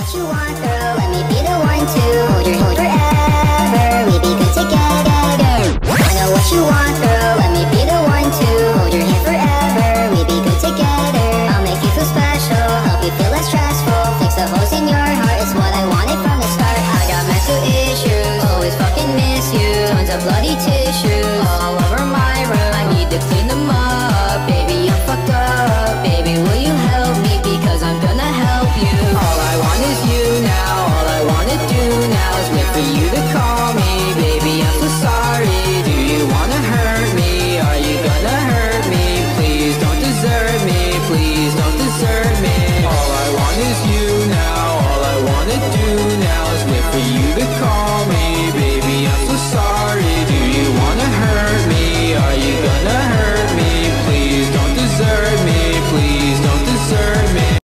what you want, girl. Let me be the one to hold your hand forever. We be good together. I know what you want, girl.